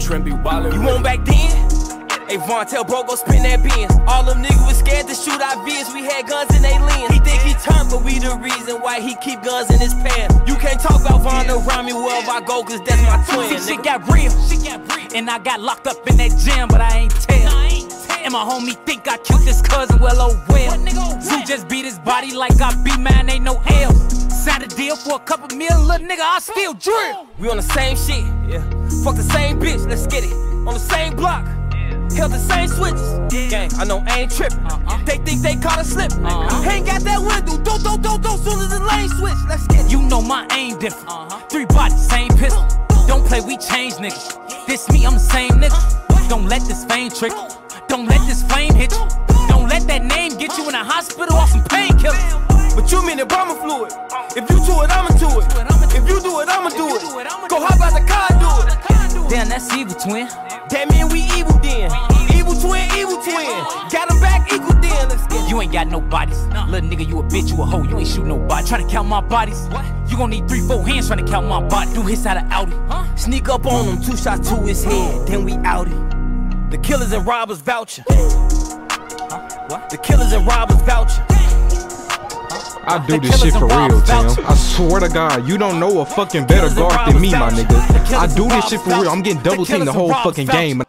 Trent be wildin'. You want back then? Hey, Vaughn, tell bro, go spin that Benz. All them niggas was scared to shoot our vids. We had guns in they lens. He think he turned, but we the reason why he keep guns in his pants. You can't talk about Vaughn around me wherever I go, cause that's my twin. Shit got real, and I got locked up in that gym, but I ain't tell. And my homie think I killed his cousin, well, oh well. Zoo just beat his body like I beat mine, ain't no L. Signed a deal for a couple mil, little nigga, I still drill. We on the same shit, yeah. Fuck the same bitch, let's get it. On the same block. Held the same switches. Gang, I know I ain't trippin'. They think they caught a slip. Ain't got that window. Don't. Soon as the lane switch, let's get it. You know my aim different. 3 bodies, same pistol. Don't play, we change niggas. This me, I'm the same nigga. Don't let this fame trick. Don't let this flame hit you. Don't let that name get you in a hospital off some painkillers. But you mean Obama fluid. If you do it, I'ma do it. If you do it, I'ma do it. Go hop out the car, do it. Damn, that's evil, twin. That mean we evil then. Evil twin. Got him back equal then. Let's get it. You ain't got no bodies. Little nigga, you a bitch, you a hoe. You ain't shoot nobody. Try to count my bodies. You gon' need 3-4 hands trying to count my body. Do hits out of Audi. Sneak up on him, 2 shots to his head, then we outed. The killers and robbers voucher. The killers and robbers voucher. I do this shit for real, Tim. I swear to God, you don't know a fucking better guard than me, my nigga. I do this shit for real. I'm getting double teamed the whole fucking game.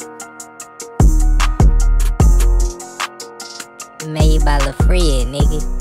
Made by LaFred, nigga.